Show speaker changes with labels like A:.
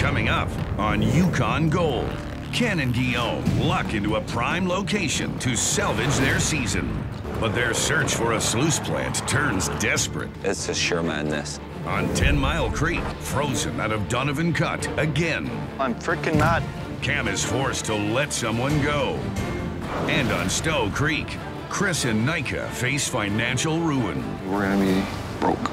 A: Coming up on Yukon Gold, Ken and Guillaume luck into a prime location to salvage their season. But their search for a sluice plant turns desperate.
B: It's just sheer madness.
A: On 10 Mile Creek, frozen out of Donovan Cut again.
C: I'm freaking mad.
A: Cam is forced to let someone go. And on Stowe Creek, Chris and Nika face financial ruin.
D: We're gonna be broke.